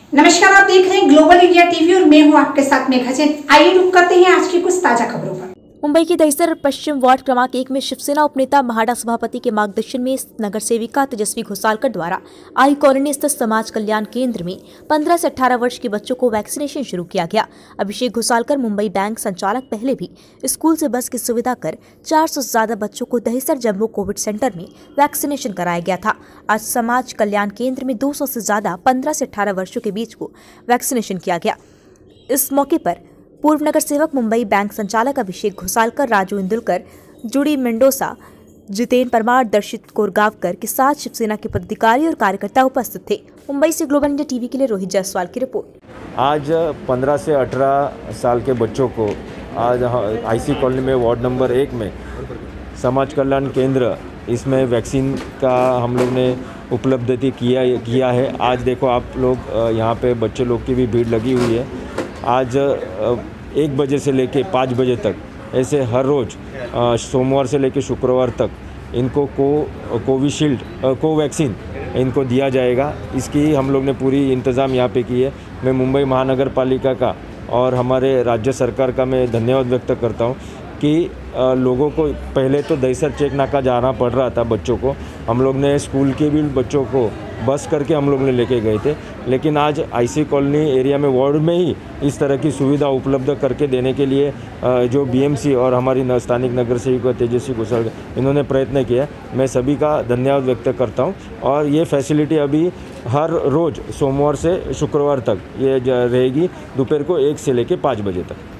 नमस्कार, आप देख रहे हैं ग्लोबल इंडिया टीवी और मैं हूं आपके साथ मेघा जैन। आइए रुक करते हैं आज की कुछ ताजा खबरों पर। मुंबई के दहिसर पश्चिम वार्ड क्रमांक 1 में शिवसेना उपनेता महाडा सभापति के मार्गदर्शन में नगर सेविका तेजस्वी घोसालकर द्वारा आई कॉलोनी स्थित समाज कल्याण केंद्र में 15 से 18 वर्ष के बच्चों को वैक्सीनेशन शुरू किया गया। अभिषेक घोसालकर मुंबई बैंक संचालक पहले भी स्कूल से बस की सुविधा कर 400 से ज्यादा बच्चों को दहिसर जम्बो कोविड सेंटर में वैक्सीनेशन कराया गया था। आज समाज कल्याण केंद्र में 200 से ज्यादा 15 से 18 वर्षों के बीच को वैक्सीनेशन किया गया। इस मौके पर पूर्व नगर सेवक मुंबई बैंक संचालक अभिषेक घोसालकर, राजू इंदुलकर, जुड़ी मेंडोसा, जितेन परमार, दर्शित कोरगावकर के साथ शिवसेना के पदाधिकारी और कार्यकर्ता उपस्थित थे। मुंबई से ग्लोबल इंडिया टीवी के लिए रोहित जायसवाल की रिपोर्ट। आज 15 से 18 साल के बच्चों को आज आईसी कॉलोनी में वार्ड नंबर 1 में समाज कल्याण केंद्र, इसमें वैक्सीन का हम लोग ने उपलब्धि किया है। आज देखो आप लोग यहाँ पे बच्चे लोग की भी भीड़ लगी हुई है। आज 1 बजे से लेके 5 बजे तक ऐसे हर रोज़ सोमवार से लेके शुक्रवार तक इनको कोविशील्ड कोवैक्सीन इनको दिया जाएगा। इसकी हम लोग ने पूरी इंतज़ाम यहाँ पे की है। मैं मुंबई महानगर पालिका का और हमारे राज्य सरकार का मैं धन्यवाद व्यक्त करता हूँ कि लोगों को पहले तो दहिसर चेक नाका जाना पड़ रहा था बच्चों को। हम लोग ने स्कूल के भी बच्चों को बस करके हम लोग ने लेके गए थे, लेकिन आज आईसी कॉलोनी एरिया में वार्ड में ही इस तरह की सुविधा उपलब्ध करके देने के लिए जो बीएमसी और हमारी स्थानिक नगर सेविका तेजस्वी घोसालकर इन्होंने प्रयत्न किया। मैं सभी का धन्यवाद व्यक्त करता हूं। और ये फैसिलिटी अभी हर रोज़ सोमवार से शुक्रवार तक ये रहेगी, दोपहर को 1 से लेकर 5 बजे तक।